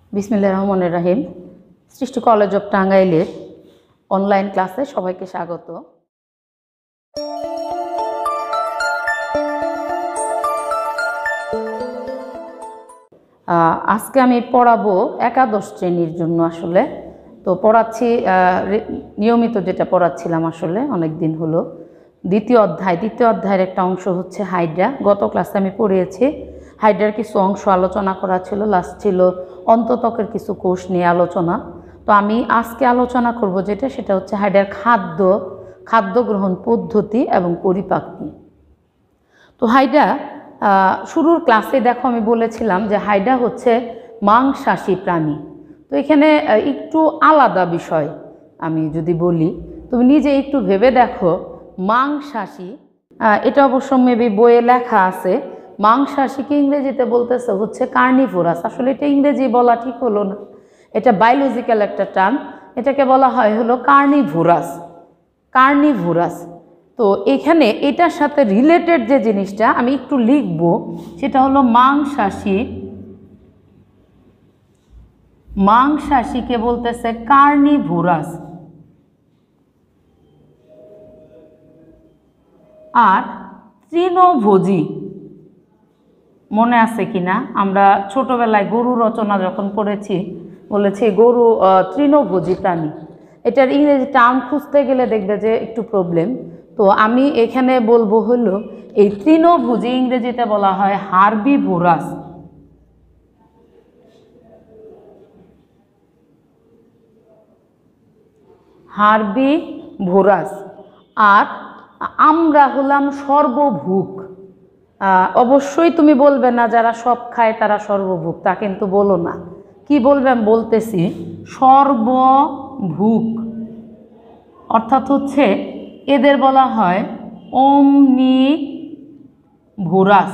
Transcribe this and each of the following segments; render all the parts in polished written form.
বিসমিল্লাহির রহমানির রহিম। সৃষ্টি কলেজ অফ টাঙ্গাইলের অনলাইন ক্লাসে সবাইকে স্বাগত। আজকে আমি পড়াবো একাদশ শ্রেণীর জন্য। আসলে তো পড়াচ্ছি নিয়মিত যেটা পড়াচ্ছিলাম আসলে অনেক দিন হলো। দ্বিতীয় অধ্যায়ের একটা অংশ হচ্ছে হাইড্রা। গত ক্লাসে আমি পড়িয়েছি হাইড্রার কিছু অংশ আলোচনা করা ছিল, লাস্ট ছিল অন্তত্বকের কিছু কোষ নিয়ে আলোচনা। তো আমি আজকে আলোচনা করব সেটা হচ্ছে হাইড্রার খাদ্য গ্রহণ পদ্ধতি এবং পরিপাক নিয়ে। তো হাইড্রা শুরুর ক্লাসে দেখো আমি বলেছিলাম যে হাইড্রা হচ্ছে মাংসাশী প্রাণী। তো এখানে একটু আলাদা বিষয় আমি যদি বলি, তুমি নিজে একটু ভেবে দেখো, মাংসাশী, এটা অবশ্য মেবি বইয়ে লেখা আছে, মাংসাশীকে ইংরেজিতে বলতেছে হচ্ছে কার্নিভোরাস। আসলে এটা ইংরেজি বলা ঠিক হলো না, এটা বায়োলজিক্যাল একটা টার্ম, এটাকে বলা হয় হলো কার্নিভোরাস। তো এখানে এটার সাথে রিলেটেড যে জিনিসটা আমি একটু লিখব সেটা হলো মাংসাশীকে বলতেছে কার্নিভোরাস। আর তৃণভোজী, মনে আছে কিনা আমরা ছোটবেলায় গরু রচনা যখন পড়েছি বলেছি গরু তৃণভোজী প্রাণী। এটার ইংরেজি টার্ম খুঁজতে গেলে দেখবে যে একটু প্রবলেম। তো আমি এখানে বলবো হলো এই তৃণভোজী ইংরেজিতে বলা হয় হার্বিভোরাস। আর আমরা হলাম সর্বভুক। অবশ্যই তুমি বলবে না যারা সব খায় তারা সর্বভুক, তা কিন্তু বলো না। কি বলবে আমি বলতেছি, সর্বভুক অর্থাৎ হচ্ছে এদের বলা হয় অমনিভোরাস।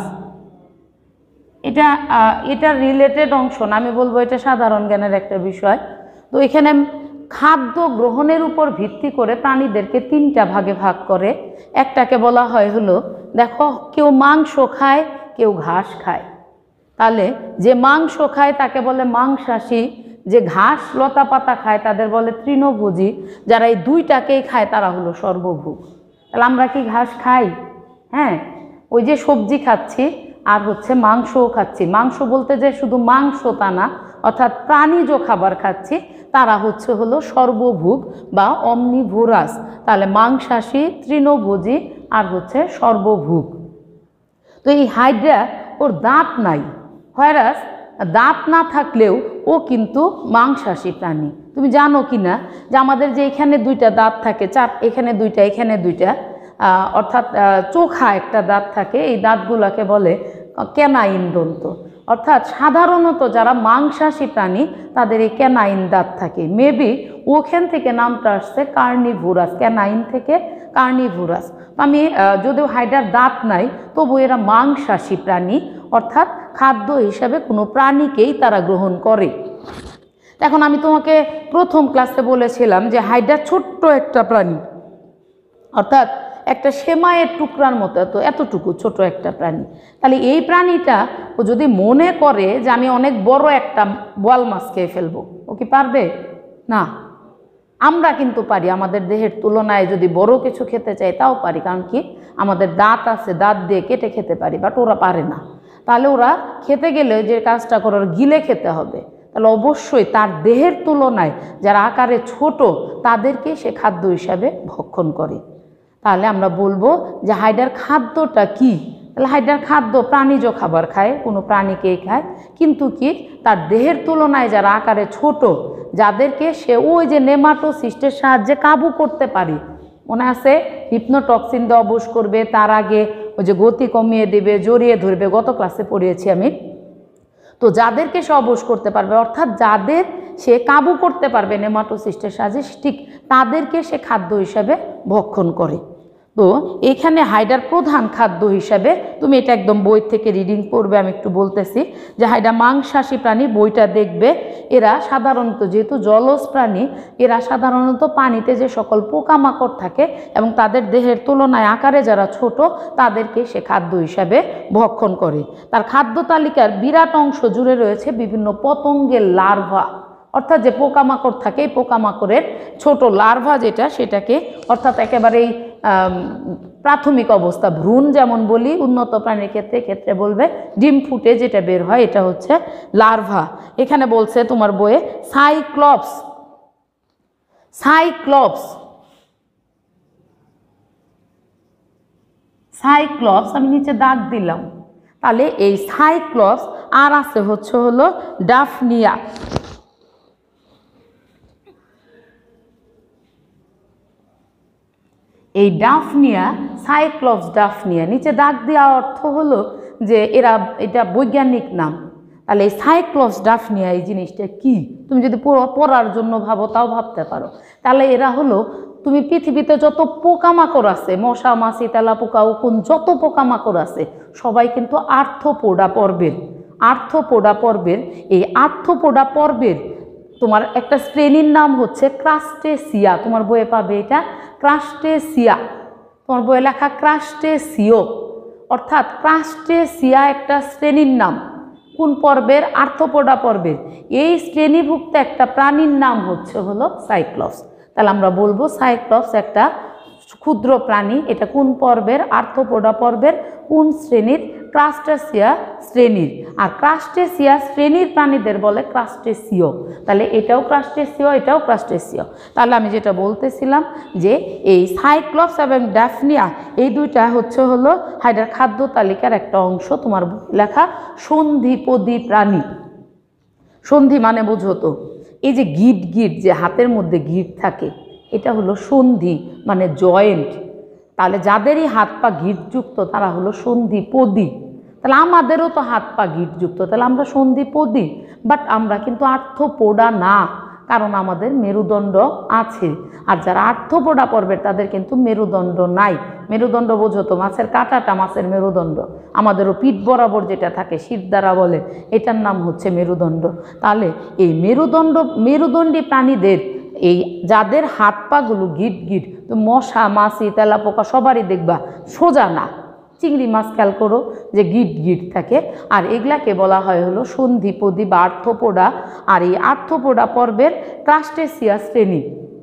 এটা রিলেটেড অংশ না, আমি বলবো এটা সাধারণ জ্ঞানের একটা বিষয়। তো এখানে খাদ্য গ্রহণের উপর ভিত্তি করে প্রাণীদেরকে তিনটা ভাগে ভাগ করে। একটাকে বলা হয় হলো, দেখো কেউ মাংস খায়, কেউ ঘাস খায়। তাহলে যে মাংস খায় তাকে বলে মাংসাশী, যে ঘাস লতা পাতা খায় তাদের বলে তৃণভোজী। যারা এই দুইটাকেই খায় তারা হলো সর্বভুক। তাহলে আমরা কি ঘাস খাই? হ্যাঁ, ওই যে সবজি খাচ্ছি আর হচ্ছে মাংসও খাচ্ছি। মাংস বলতে যে শুধু মাংস তা না, অর্থাৎ প্রাণীজ খাবার খাচ্ছি, তারা হলো সর্বভুক বা অমনিভোরাস। তাহলে মাংসাশী, তৃণভোজী আর হচ্ছে সর্বভুক। তো এই হাইড্রা ওর দাঁত নাই, ভাইরাস দাঁত না থাকলেও ও কিন্তু মাংসাশী প্রাণী। তুমি জানো কি না যে আমাদের যে এখানে দুইটা দাঁত থাকে, এখানে দুইটা, অর্থাৎ চোখা একটা দাঁত থাকে, এই দাঁতগুলোকে বলে ক্যানাইন দন্ত। অর্থাৎ সাধারণত যারা মাংসাশী প্রাণী তাদের এই ক্যানাইন দাঁত থাকে। মেবি ওখান থেকে নামটা আসছে কার্নিভোরাস, ক্যানাইন থেকে কার্নিভোরাস। আমি যদিও হাইড্রার দাঁত নাই তবু এরা মাংসাশী প্রাণী, অর্থাৎ খাদ্য হিসাবে কোনো প্রাণীকেই তারা গ্রহণ করে। এখন আমি তোমাকে প্রথম ক্লাসে বলেছিলাম যে হাইড্রা ছোট্ট একটা প্রাণী, অর্থাৎ একটা সেমাইয়ের টুকরার মতো এতটুকু ছোট একটা প্রাণী। তাহলে এই প্রাণীটা ও যদি মনে করে যে আমি অনেক বড় একটা বোয়াল মাছ খেয়ে ফেলবো, ও কি পারবে? না। আমরা কিন্তু পারি, আমাদের দেহের তুলনায় যদি বড় কিছু খেতে চাই তাও পারি, কারণ কি আমাদের দাঁত আছে, দাঁত দিয়ে কেটে খেতে পারি, বাট ওরা পারে না। তাহলে ওরা খেতে গেলে যে কাজটা করার গিলে খেতে হবে। তাহলে অবশ্যই তার দেহের তুলনায় যারা আকারে ছোট তাদেরকে সে খাদ্য হিসাবে ভক্ষণ করে। তাহলে আমরা বলবো যে হাইড্রার খাদ্যটা কি? তাহলে হাইড্রার খাদ্য প্রাণীজ খাবার খায়, কোনো প্রাণীকেই খায়, কিন্তু কি তার দেহের তুলনায় যারা আকারে ছোট যাদেরকে সে ওই যে নেমাটোসিস্টের সাহায্যে কাবু করতে পারে। মনে আছে হিপনোটক্সিন দিয়ে অবশ করবে, তার আগে ওই যে গতি কমিয়ে দেবে, জড়িয়ে ধরবে, গত ক্লাসে পড়িয়েছি আমি। তো যাদেরকে সে অবশ করতে পারবে, অর্থাৎ যাদের সে কাবু করতে পারবে নেমাটোসিস্টের সাহায্যে, ঠিক তাদেরকে সে খাদ্য হিসাবে ভক্ষণ করে। তো এখানে হাইডার প্রধান খাদ্য হিসাবে তুমি এটা একদম বই থেকে রিডিং পড়বে, আমি একটু বলতেছি যে হাইডা মাংসাশী প্রাণী, বইটা দেখবে। এরা সাধারণত যেহেতু জলজ প্রাণী, এরা সাধারণত পানিতে যে সকল পোকামাকড় থাকে এবং তাদের দেহের তুলনায় আকারে যারা ছোট তাদেরকে সে খাদ্য হিসাবে ভক্ষণ করে। তার খাদ্য তালিকার বিরাট অংশ জুড়ে রয়েছে বিভিন্ন পতঙ্গের লার্ভা, অর্থাৎ যে পোকামাকড় থাকে এই পোকামাকড়ের ছোট লার্ভা যেটা, সেটাকে অর্থাৎ একেবারেই প্রাথমিক অবস্থা, ভ্রূণ যেমন বলি উন্নত প্রাণীর ক্ষেত্রে বলবে ডিম ফুটে যেটা বের হয় এটা হচ্ছে লার্ভা। এখানে বলছে তোমার বইয়ে সাইক্লপস, সাইক্লপস, সাইক্লপস আমি নিচে দাগ দিলাম। তাহলে এই সাইক্লপস আর আছে হচ্ছে হলো ডাফনিয়া। এই ডাফনিয়া, সাইক্লপস ডাফনিয়া, নিচে দাগ দেওয়া অর্থ হলো যে এটা বৈজ্ঞানিক নাম। তাহলে এই সাইক্লপস ডাফনিয়া এই জিনিসটা কি, তুমি যদি পড়ার জন্য ভাবো তাও ভাবতে পারো। তাহলে এরা হলো, তুমি পৃথিবীতে যত পোকামাকড় আছে, মশা মাছি তেলাপোকা উকুন যত পোকামাকড় আছে সবাই কিন্তু আর্থ্রোপোডা পর্বের। আর্থ্রোপোডা পর্বের, এই আর্থ্রোপোডা পর্বের তোমার একটা শ্রেণীর নাম হচ্ছে ক্রাস্টেসিয়া। তোমার বইয়ে পাবে এটা ক্রাস্টেসিয়া, তোমার বইয়ে লেখা ক্রাস্টেসিও, অর্থাৎ ক্রাস্টেসিয়া একটা শ্রেণীর নাম। কোন পর্বের? আর্থ্রোপোডা পর্বের। এই শ্রেণীভুক্ত একটা প্রাণীর নাম হচ্ছে হলো সাইক্লপস। তাহলে আমরা বলবো সাইক্লপস একটা ক্ষুদ্র প্রাণী। এটা কোন পর্বের? আর্থ্রোপোডা পর্বের। কোন শ্রেণীর? ক্রাস্টেসিয়া শ্রেণীর। আর ক্রাস্টেসিয়া শ্রেণীর প্রাণীদের বলে ক্রাস্টেসিও। তাহলে এটাও ক্রাস্টেসিও, এটাও ক্রাস্টেসিও। তাহলে আমি যেটা বলতেছিলাম যে এই সাইক্লপস এবং ডাফনিয়া এই দুইটা হচ্ছে হলো হাইডার খাদ্য তালিকার একটা অংশ। তোমার লেখা সন্ধিপদী প্রাণী। সন্ধি মানে বুঝো তো, এই যে গিট গিট যে হাতের মধ্যে গিট থাকে এটা হলো সন্ধি মানে জয়েন্ট। তাহলে যাদেরই হাত পা গিটযুক্ত তারা হলো সন্ধিপদী। তাহলে আমাদেরও তো হাত পা গিটযুক্ত, তাহলে আমরা সন্ধিপদী। বাট আমরা কিন্তু আর্থ্রোপোডা না, কারণ আমাদের মেরুদণ্ড আছে। আর যারা আর্থ্রোপোডা পর্বের তাদের কিন্তু মেরুদণ্ড নাই। মেরুদণ্ড বোঝো তো, মাছের কাঁটাটা মাছের মেরুদণ্ড। আমাদেরও পিঠ বরাবর যেটা থাকে শিরদাঁড়া বলে, এটার নাম হচ্ছে মেরুদণ্ড। তাহলে এই মেরুদণ্ডী প্রাণীদের এই যাদের হাত পাগুলো গিট গিট, তো মশা মাছি তেলাপোকা সবারই দেখবা সোজা না। চিংড়ি মাছ খেয়াল করো যে গিট গিট থাকে, আর এগুলাকে বলা হয় হলো সন্ধিপদী বা আর্থ্রোপোডা। আর এই আর্থ্রোপোডা পর্বের ক্রাস্টেসিয়া শ্রেণী।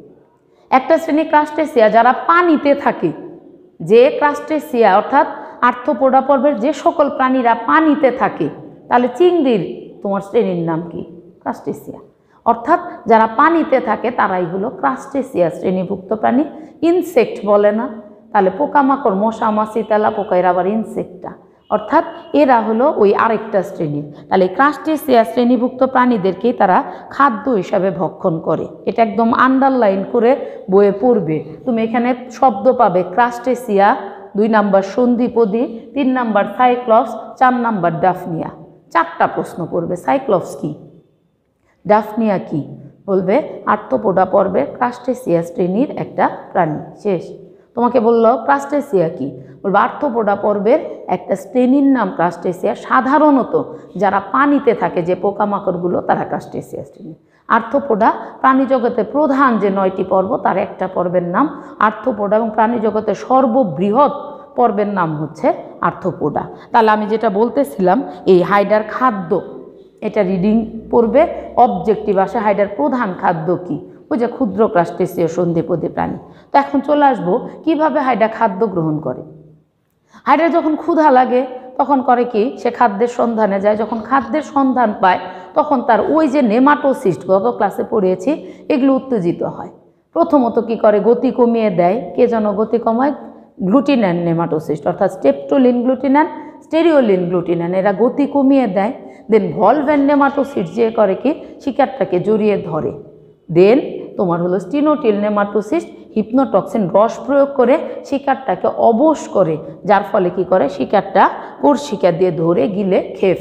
একটা শ্রেণী ক্রাস্টেসিয়া যারা পানিতে থাকে, যে ক্রাস্টেসিয়া অর্থাৎ আর্থ্রোপোডা পর্বের যে সকল প্রাণীরা পানিতে থাকে। তাহলে চিংড়ির তোমার শ্রেণীর নাম কি? ক্রাস্টেসিয়া। অর্থাৎ যারা পানিতে থাকে তারাই হলো ক্রাস্টেসিয়া শ্রেণীভুক্ত প্রাণী। ইনসেক্ট বলে না, তাহলে পোকামাকড় মশা মাছি তেলাপোকা এরা আবার ইনসেক্টটা, অর্থাৎ এরা হলো ওই আরেকটা শ্রেণীর। তাহলে ক্রাস্টেসিয়া শ্রেণীভুক্ত প্রাণীদেরকেই তারা খাদ্য হিসাবে ভক্ষণ করে। এটা একদম আন্ডারলাইন করে বইয়ে পড়বে। তুমি এখানে শব্দ পাবে ক্রাস্টেসিয়া, 2 নাম্বার সন্ধিপদী, 3 নাম্বার সাইক্লপস, 4 নাম্বার ডাফনিয়া। 4টা প্রশ্ন পড়বে। সাইক্লপস কি, ডাফনিয়া কি, বলবে আর্থ্রোপোডা পর্বের ক্রাস্টেসিয়া শ্রেণীর একটা প্রাণী। শেষ। তোমাকে বললো ক্রাস্টেসিয়া কি, বলবো আর্থ্রোপোডা পর্বের একটা শ্রেণীর নাম ক্রাস্টেসিয়া। সাধারণত যারা পানিতে থাকে যে পোকামাকড়গুলো তারা ক্রাস্টেসিয়া শ্রেণী। আর্থ্রোপোডা প্রাণী জগতে প্রধান যে 9টি পর্ব তার একটা পর্বের নাম আর্থ্রোপোডা, এবং প্রাণী জগতের সর্ববৃহৎ পর্বের নাম হচ্ছে আর্থ্রোপোডা। তাহলে আমি যেটা বলতেছিলাম, এই হাইডার খাদ্য, এটা রিডিং পড়বে। অবজেক্টিভ আসে হাইডার প্রধান খাদ্য কি, ওই যে ক্ষুদ্র ক্রাস্টেসিয়া সন্ধিপদী প্রাণী। তো এখন চলে আসবো কিভাবে হাইডা খাদ্য গ্রহণ করে। হাইডার যখন ক্ষুধা লাগে তখন করে কি, সে খাদ্যের সন্ধানে যায়। যখন খাদ্যের সন্ধান পায় তখন তার ওই যে নেমাটোসিস্ট, গত ক্লাসে পড়িয়েছি, এগুলো উত্তেজিত হয়। প্রথমত কি করে, গতি কমিয়ে দেয়। কে যেন গতি কমায়? গ্লুটিন্যান নেমাটোসিস্ট, অর্থাৎ স্টেপটোলিন গ্লুটিন্যান, স্টেরিওলিন গ্লুটিন্যান, এরা গতি কমিয়ে দেয়। দেন ভলভেন নেমাটোসিস্ট যে করে কি, শিকারটাকে জড়িয়ে ধরে। দেন তোমার হলো স্টিনোটিল নেমাটোসিস্ট হিপনোটক্সিন রস প্রয়োগ করে শিকারটাকে অবশ করে, যার ফলে কি করে, শিকারটা কোষশিকা দিয়ে ধরে গিলে খেয়ে ফেলে।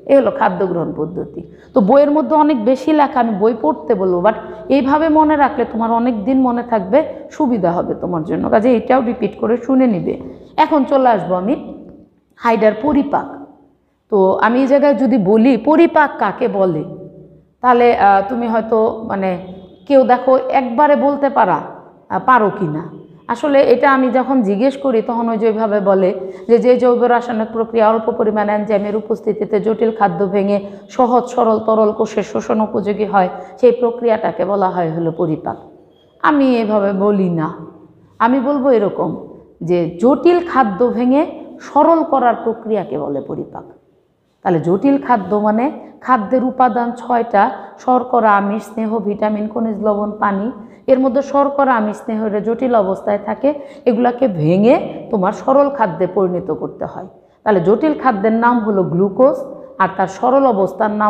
এই হলো খাদ্য গ্রহণ পদ্ধতি। তো বইয়ের মধ্যে অনেক বেশি লেখা, আমি বই পড়তে বলবো, বাট এইভাবে মনে রাখলে তোমার অনেক দিন মনে থাকবে, সুবিধা হবে তোমার জন্য, কাজে এটাও রিপিট করে শুনে নিবে। এখন চলে আসবো আমি হাইডার পরিপাক। তো আমি এই জায়গায় যদি বলি পরিপাক কাকে বলে, তাহলে তুমি হয়তো মানে কেউ দেখো একবারে বলতে পারো কি না। আসলে এটা আমি যখন জিজ্ঞেস করি তখন ওই যেভাবে বলে যে জৈব রাসায়নিক প্রক্রিয়া অল্প পরিমাণ এনজাইমের উপস্থিতিতে জটিল খাদ্য ভেঙে সহজ সরল তরল কোষে শোষণ উপযোগী হয়, সেই প্রক্রিয়াটাকে বলা হয় হলো পরিপাক। আমি এভাবে বলি না, আমি বলবো এরকম যে জটিল খাদ্য ভেঙে সরল করার প্রক্রিয়াকে বলে পরিপাক। তাহলে জটিল খাদ্য মানে খাদ্যের উপাদান 6টা: শর্করা, আমিষ, স্নেহ, ভিটামিন, খনিজ লবণ, পানি। এর মধ্যে শর্করা, আমিষ, স্নেহরা জটিল অবস্থায় থাকে, এগুলাকে ভেঙে তোমার সরল খাদ্যে পরিণত করতে হয়। তাহলে জটিল খাদ্যের নাম হলো গ্লুকোজ, আর তার সরল অবস্থার নাম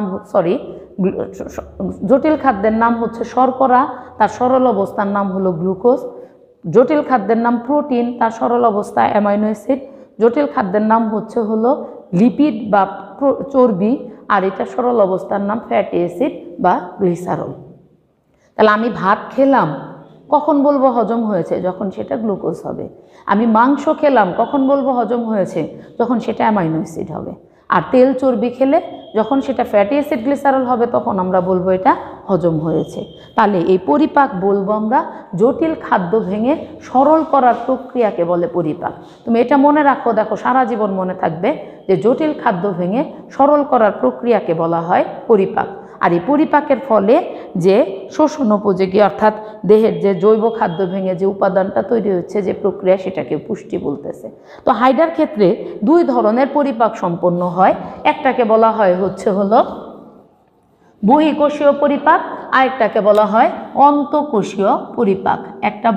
জটিল খাদ্যের নাম হচ্ছে শর্করা, তার সরল অবস্থার নাম হলো গ্লুকোজ। জটিল খাদ্যের নাম প্রোটিন, তার সরল অবস্থায় অ্যামাইনো অ্যাসিড। জটিল খাদ্যের নাম হলো লিপিড বা চর্বি, আর এটা সরল অবস্থার নাম ফ্যাটি অ্যাসিড বা গ্লিসারল। তাহলে আমি ভাত খেলাম, কখন বলবো হজম হয়েছে? যখন সেটা গ্লুকোজ হবে। আমি মাংস খেলাম, কখন বলবো হজম হয়েছে? যখন সেটা অ্যামাইনো অ্যাসিড হবে। আর তেল চর্বি খেলে যখন সেটা ফ্যাটি অ্যাসিড গ্লিসারল হবে তখন আমরা বলবো এটা হজম হয়েছে। তাহলে এই পরিপাক বলবো আমরা জটিল খাদ্য ভেঙে সরল করার প্রক্রিয়াকে বলে পরিপাক। তুমি এটা মনে রাখো, দেখো সারা জীবন মনে থাকবে যে জটিল খাদ্য ভেঙে সরল করার প্রক্রিয়াকে বলা হয় পরিপাক। আর এই পরিপাকের ফলে যে শোষণ উপযোগী অর্থাৎ দেহের যে জৈব খাদ্য ভেঙে যে উপাদানটা তৈরি হচ্ছে, যে প্রক্রিয়া, সেটাকে পুষ্টি বলতেছে। তো হাইডার ক্ষেত্রে 2 ধরনের পরিপাক সম্পন্ন হয়। একটাকে বলা হয় হলো বহিঃকোষীয় পরিপাক, আরেকটাকে বলা হয় অন্তঃকোষীয় পরিপাক। একটা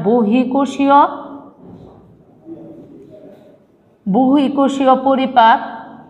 বহিঃকোষীয় পরিপাক,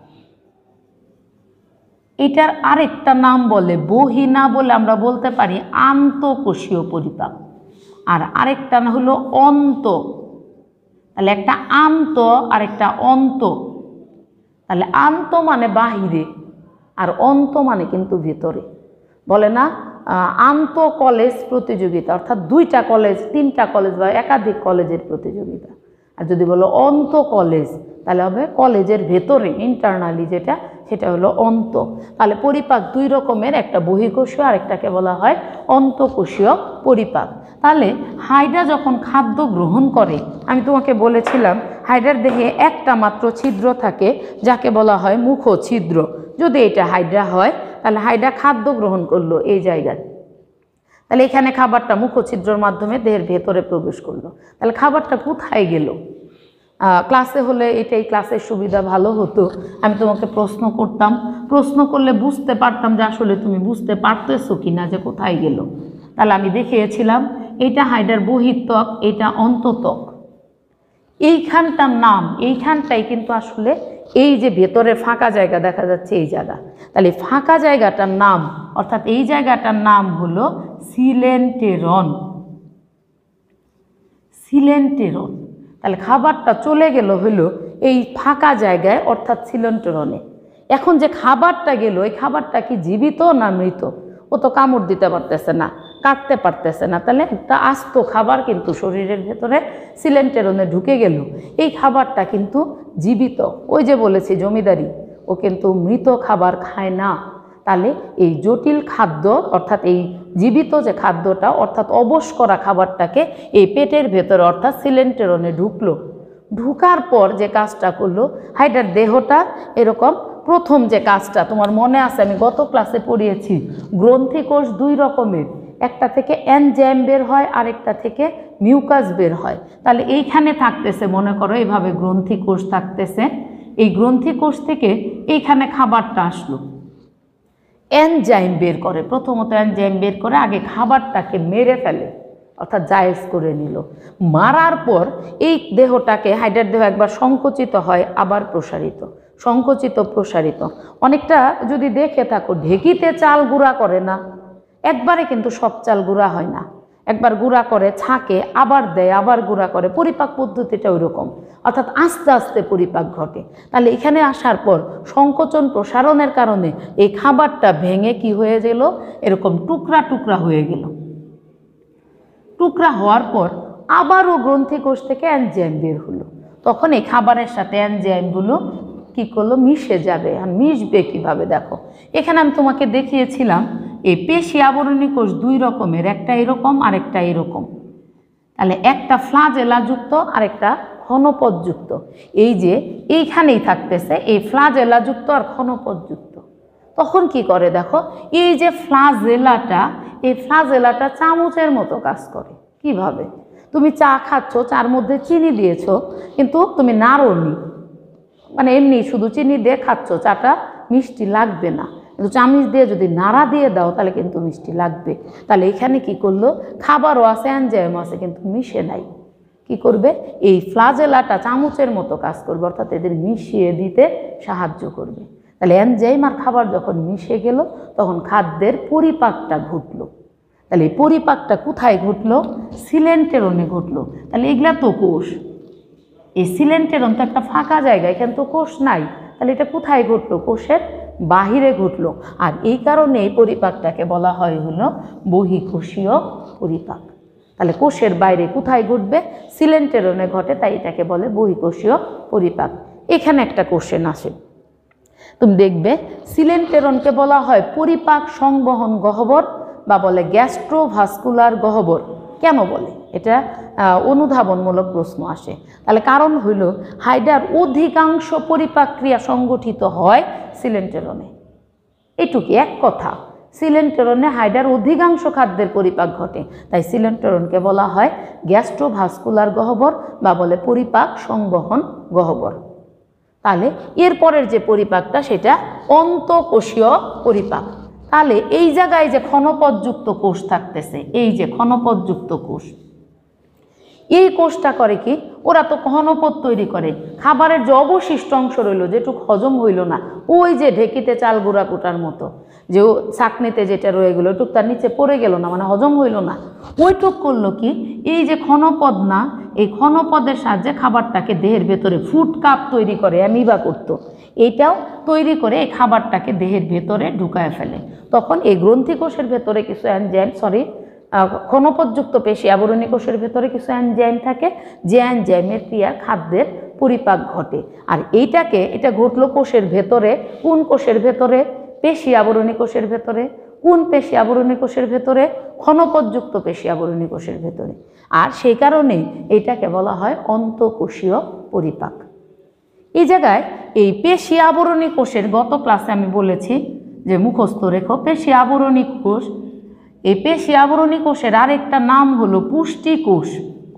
এটার আরেকটা নাম বলে বহি না বলে আমরা বলতে পারি আন্তঃকোষীয় পরিপাক, আর আরেকটা হলো অন্ত। তাহলে একটা আন্ত আর একটা অন্ত। তাহলে আন্ত মানে বাহিরে, আর অন্ত মানে কিন্তু ভিতরে। বলে না আন্ত কলেজ প্রতিযোগিতা, অর্থাৎ 2টা কলেজ, 3টা কলেজ বা একাধিক কলেজের প্রতিযোগিতা। আর যদি বলো অন্ত কলেজ, তাহলে হবে কলেজের ভেতরে ইন্টারনালি যেটা, সেটা হলো অন্ত। তাহলে পরিপাক 2 রকমের, একটা বহিঃকোষীয় আর একটাকে বলা হয় অন্তঃকোষীয় পরিপাক। তাহলে হাইড্রা যখন খাদ্য গ্রহণ করে, আমি তোমাকে বলেছিলাম হাইড্রার দেহে একটা মাত্র ছিদ্র থাকে যাকে বলা হয় মুখছিদ্র। যদি এটা হাইড্রা হয় তাহলে হাইড্রা খাদ্য গ্রহণ করলো এই জায়গায়, তাহলে এখানে খাবারটা মুখছিদ্রের মাধ্যমে দেহের ভেতরে প্রবেশ করলো। তাহলে খাবারটা কোথায় গেল? ক্লাসে হলে এটাই ক্লাসের সুবিধা ভালো হতো, আমি তোমাকে প্রশ্ন করতাম, প্রশ্ন করলে বুঝতে পারতাম যে আসলে তুমি বুঝতে পারতেছো কিনা যে কোথায় গেল। তাহলে আমি দেখিয়েছিলাম এইটা হাইড্রার বহিঃত্বক, এটা অন্তঃত্বক। এইখানটার নাম, এইখানটাই কিন্তু আসলে এই যে ভেতরে ফাঁকা জায়গা দেখা যাচ্ছে এই জায়গা, তাহলে ফাঁকা জায়গাটার নাম অর্থাৎ এই জায়গাটার নাম হলো সিলেন্টেরন। সিলেন্টেরন। তাহলে খাবারটা চলে গেল হলো এই ফাঁকা জায়গায় অর্থাৎ সিলেন্টেরনে। এখন যে খাবারটা গেল, এই খাবারটা কি জীবিত না মৃত? ও তো কামড় দিতে পারতেছে না, কাটতে পারতেছে না, তাহলে একটা আস্ত খাবার কিন্তু শরীরের ভেতরে সিলেন্টেরনে ঢুকে গেল। এই খাবারটা কিন্তু জীবিত। ওই যে বলেছি জমিদারি, ও কিন্তু মৃত খাবার খায় না। তাহলে এই জটিল খাদ্য অর্থাৎ এই জীবিত যে খাদ্যটা অর্থাৎ অবশ করা খাবারটাকে এই পেটের ভেতরে অর্থাৎ সিলেন্টেরনে ঢুকলো। ঢুকার পর যে কাজটা করলো হাইড্রার দেহটা এরকম, প্রথম যে কাজটা তোমার মনে আছে আমি গত ক্লাসে পড়িয়েছি, গ্রন্থিকোষ 2 রকমের, একটা থেকে এনজাইম বের হয়, আরেকটা থেকে মিউকাস বের হয়। তাহলে এইখানে থাকতেছে, মনে করো এইভাবে গ্রন্থিকোষ থাকতেছে, এই গ্রন্থিকোষ থেকে এইখানে খাবারটা আসলো, এনজাইম বের করে, প্রথমত এনজাইম বের করে আগে খাবারটাকে মেরে ফেলে অর্থাৎ জায়েজ করে নিল। মারার পর এই দেহটাকে, হাইড্রার দেহ একবার সংকুচিত হয় আবার প্রসারিত, সংকুচিত প্রসারিত। অনেকটা যদি দেখে থাকো ঢেকিতে চাল গুঁড়া করে না, একবারে কিন্তু সব চাল গুঁড়া হয় না, একবার গুঁড়া করে ছাঁকে আবার দেয়, আবার গুঁড়া করে। পরিপাক পদ্ধতিটা ওই রকম, অর্থাৎ আস্তে আস্তে পরিপাক ঘটে। তাহলে এখানে আসার পর সংকোচন প্রসারণের কারণে এই খাবারটা ভেঙে কি হয়ে গেল, এরকম টুকরা টুকরা হয়ে গেল। টুকরা হওয়ার পর আবারও গ্রন্থিকোষ থেকে এনজাইম বের হলো, তখন এই খাবারের সাথে এনজাইমগুলো কি করলো, মিশে যাবে। আর মিশবে কিভাবে দেখো, এখানে আমি তোমাকে দেখিয়েছিলাম এই পেশি আবরণী কোষ দুই রকমের, একটা এরকম আর একটা এরকম। তাহলে একটা ফ্লাজেলাযুক্ত আর একটা ঘনপথযুক্ত। এই যে এইখানেই থাকতেছে এই ফ্লাজেলাযুক্ত আর ঘনপথযুক্ত। তখন কি করে দেখো, এই যে ফ্লাজেলাটা, এই ফ্লাজেলাটা চামচের মতো কাজ করে। কিভাবে, তুমি চা খাচ্ছ, চার মধ্যে চিনি দিয়েছো, কিন্তু তুমি নাড়োনি, মানে এমনি শুধু চিনি দিয়ে খাচ্ছ, চাটা মিষ্টি লাগবে না। কিন্তু চামচ দিয়ে যদি নাড়া দিয়ে দাও তাহলে কিন্তু মিষ্টি লাগবে। তাহলে এখানে কি করলো, খাবারও আছে এনজাইম আছে কিন্তু মিশে নাই। কি করবে, এই ফ্লাজেলাটা চামচের মতো কাজ করবে, অর্থাৎ এদের মিশিয়ে দিতে সাহায্য করবে। তাহলে এনজাইম আর খাবার যখন মিশে গেল তখন খাদ্যের পরিপাকটা ঘটলো। তাহলে এই পরিপাকটা কোথায় ঘটলো, সিলেন্টেরনে ঘটলো। তাহলে এগুলা তো কোষ, এই সিলেন্টেরন তো একটা ফাঁকা জায়গা, এখানে তো কোষ নাই। তাহলে এটা কোথায় ঘটলো, কোষের বাহিরে ঘটলো। আর এই কারণে এই পরিপাকটাকে বলা হয় হলো বহিঃকোষীয় পরিপাক। তাহলে কোষের বাইরে কোথায় ঘটবে, সিলেন্টেরনে ঘটে, তাই এটাকে বলে বহিঃকোষীয় পরিপাক। এখানে একটা কোশ্চেন আসে, তুমি দেখবে সিলেন্টেরনকে বলা হয় পরিপাক সংবহন গহ্বর বা বলে গ্যাস্ট্রোভাস্কুলার গহ্বর। কেন বলে, এটা অনুধাবনমূলক প্রশ্ন আসে। তাহলে কারণ হইল হাইডার অধিকাংশ পরিপাক ক্রিয়া সংগঠিত হয় সিলেন্টেরনে। এটুকু এক কথা, সিলেন্টেরনে হাইডার অধিকাংশ খাদ্যের পরিপাক ঘটে, তাই সিলেন্টেরনকে বলা হয় গ্যাস্ট্রোভাস্কুলার গহ্বর বা বলে পরিপাক সংবহন গহ্বর। তাহলে এরপরের যে পরিপাকটা সেটা অন্তঃকোষীয় পরিপাক। তাহলে এই জায়গায় যে ক্ষণপথযুক্ত কোষ থাকতেছে, এই যে ক্ষণপথযুক্ত কোষ, এই কোষটা করে কি, ওরা তো ঘনপথ তৈরি করে। খাবারের যে অবশিষ্ট অংশ রইল, যেটুকু হজম হইল না, ওই যে ঢেকিতে চাল গুঁড়া কুটার মতো যে চাকনিতে যেটা রয়ে গেল, ওইটুক তার নিচে পড়ে গেল না, মানে হজম হইল না, ওইটুক করলো কি, এই যে ক্ষণপদ না, এই ক্ষণপদের সাহায্যে খাবারটাকে দেহের ভেতরে ফুড কাপ তৈরি করে, অ্যামিবা করতো, এইটাও তৈরি করে এই খাবারটাকে দেহের ভেতরে ঢুকায় ফেলে। তখন এই গ্রন্থিকোষের ভেতরে কিছু এনজাইম, ক্ষণপথযুক্ত পেশি আবরণী কোষের ভেতরে কিছু এনজাইম থাকে, যে এনজাইমের ক্রিয়া খাদ্যের পরিপাক ঘটে। আর এটা ঘটলো কোষের ভেতরে। কোন কোষের ভেতরে, পেশি আবরণী কোষের ভেতরে। কোন পেশি আবরণী কোষের ভেতরে, ক্ষণপথযুক্ত পেশি আবরণী কোষের ভেতরে। আর সেই কারণেই এইটাকে বলা হয় অন্তঃকোষীয় পরিপাক। এই জায়গায় এই পেশি আবরণী কোষের, গত ক্লাসে আমি বলেছি যে মুখস্থ রেখো, পেশি আবরণী কোষ, এই পেশি আবরণী কোষের আরেকটা নাম হলো পুষ্টিকোষ।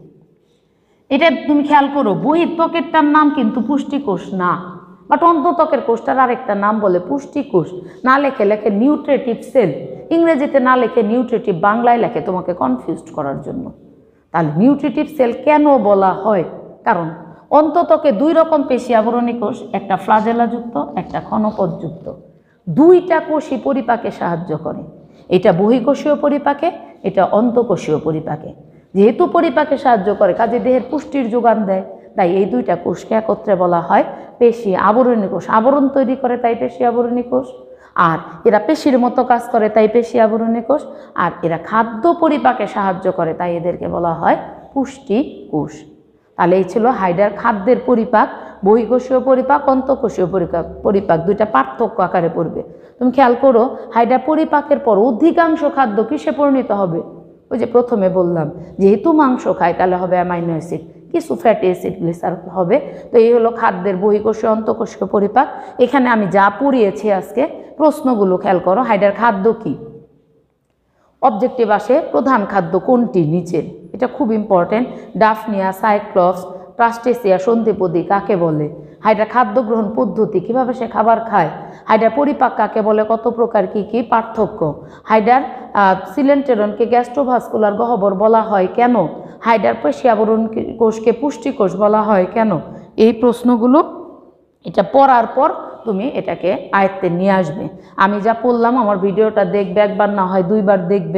এটা তুমি খেয়াল করো, বহিঃত্বকেরটার নাম কিন্তু পুষ্টিকোষ না, বাট অন্তঃত্বকের কোষটার আরেকটা নাম বলে পুষ্টিকোষ। না লেখে নিউট্রিটিভ সেল, ইংরেজিতে না লেখে নিউট্রিটিভ, বাংলায় লেখে তোমাকে কনফিউজড করার জন্য। তাহলে নিউট্রিটিভ সেল কেন বলা হয়, কারণ অন্তঃত্বকে দুই রকম পেশি আবরণী কোষ, একটা ফ্লাজেলাযুক্ত একটা ক্ষণপথযুক্ত। দুইটা কোষই পরিপাকে সাহায্য করে, এটা বহিঃকোষীয় পরিপাকে, এটা অন্তঃকোষীয় পরিপাকে। যেহেতু পরিপাকে সাহায্য করে, কাজে দেহের পুষ্টির যোগান দেয়, তাই এই দুইটা কোষকে একত্রে বলা হয় পেশি আবরণী কোষ। আবরণ তৈরি করে তাই পেশি আবরণী কোষ, আর এরা পেশির মতো কাজ করে তাই পেশি আবরণী কোষ, আর এরা খাদ্য পরিপাকে সাহায্য করে তাই এদেরকে বলা হয় পুষ্টি কোষ। তাহলে এই ছিল হাইডার খাদ্যের পরিপাক, বহিঃকোষীয় পরিপাক, অন্তঃকোষীয় পরিপাক, দুইটা পার্থক্য আকারে পড়বে। তুমি খেয়াল করো, হাইডার পরিপাকের পর অধিকাংশ খাদ্য কিসে পরিণত হবে, ওই যে প্রথমে বললাম, যেহেতু মাংস খায় তাহলে হবে অ্যামাইনো অ্যাসিড, কিছু ফ্যাটি অ্যাসিড গ্লিসারল হবে। তো এই হলো খাদ্যের বহিঃকোষীয় অন্তঃকোষীয় পরিপাক। এখানে আমি যা পড়িয়েছি আজকে, প্রশ্নগুলো খেয়াল করো। হাইডার খাদ্য কি, অবজেক্টিভ আসে প্রধান খাদ্য কোনটি নিচের, এটা খুব ইম্পর্টেন্ট। ডাফনিয়া, সাইক্লপস, ট্রাস্টেসিয়া, সন্ধিপদি কাকে বলে, হাইডার খাদ্য গ্রহণ পদ্ধতি, কিভাবে সে খাবার খায়, হাইডার পরিপাক কাকে বলে, কত প্রকার, কি কি পার্থক্য, হাইডার সিলেন্টেরনকে গ্যাস্ট্রোভাস্কুলার গহ্বর বলা হয় কেন, হাইডার পেশি আবরণ কোষকে পুষ্টিকোষ বলা হয় কেন। এই প্রশ্নগুলো এটা পড়ার পর তুমি এটাকে আয়ত্তে নিয়ে আসবে। আমি যা বললাম, আমার ভিডিওটা দেখবে, একবার না হয় দুইবার দেখবে,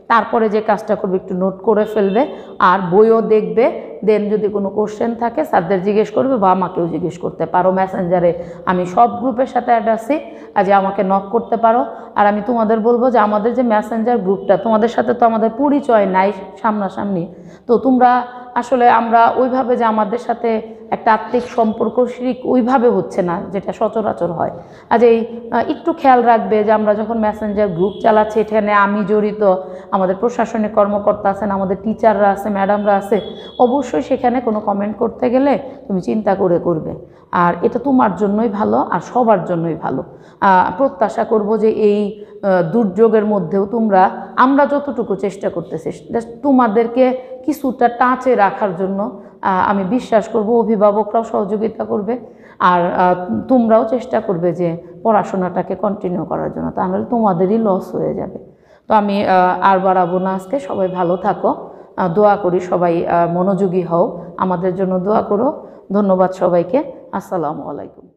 তারপরে যে কাজটা করবে একটু নোট করে ফেলবে আর বইও দেখবে। দেন যদি কোনো কোশ্চেন থাকে স্যারদের জিজ্ঞেস করবে বা আমাকেও জিজ্ঞেস করতে পারো। মেসেঞ্জারে আমি সব গ্রুপের সাথে অ্যাড আছি, যে আমাকে নক করতে পারো। আর আমি তোমাদের বলবো যে আমাদের যে মেসেঞ্জার গ্রুপটা, তোমাদের সাথে তো আমাদের পরিচয় নাই সামনাসামনি, তো তোমরা আসলে আমরা ওইভাবে যে আমাদের সাথে একটা আত্মিক সম্পর্ক শিরিক ওইভাবে হচ্ছে না যেটা সচরাচর হয়। আজ এই একটু খেয়াল রাখবে যে আমরা যখন মেসেঞ্জার গ্রুপ চালাচ্ছি এখানে আমি জড়িত, আমাদের প্রশাসনিক কর্মকর্তা আছেন, আমাদের টিচাররা আছে, ম্যাডামরা আছে, অবশ্যই সেখানে কোনো কমেন্ট করতে গেলে তুমি চিন্তা করে করবে। আর এটা তোমার জন্যই ভালো আর সবার জন্যই ভালো। প্রত্যাশা করব যে এই দুর্যোগের মধ্যেও তোমরা, আমরা যতটুকু চেষ্টা করতেছি তোমাদেরকে কিছুটা টাচে রাখার জন্য আমি বিশ্বাস করব অভিভাবকরাও সহযোগিতা করবে আর তোমরাও চেষ্টা করবে যে পড়াশোনাটাকে কন্টিনিউ করার জন্য, তাহলে তোমাদেরই লস হয়ে যাবে। তো আমি আর বাড়াবো না আজকে, সবাই ভালো থাকো, দোয়া করি সবাই মনোযোগী হও, আমাদের জন্য দোয়া করো। ধন্যবাদ সবাইকে, আসসালামু আলাইকুম।